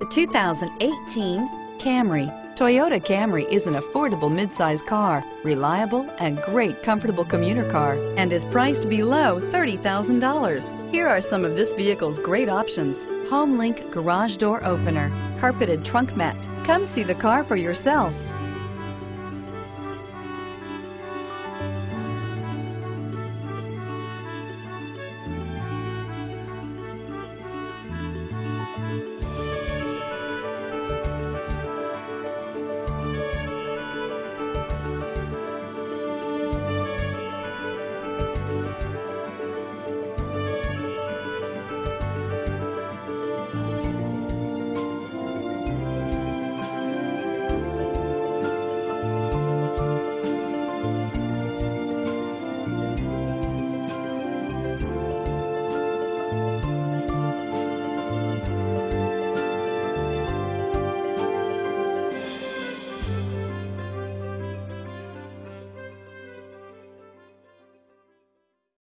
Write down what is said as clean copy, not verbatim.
The 2018 Camry. Toyota Camry is an affordable midsize car, reliable and great comfortable commuter car, and is priced below $30,000. Here are some of this vehicle's great options: home link garage door opener, carpeted trunk mat. Come see the car for yourself.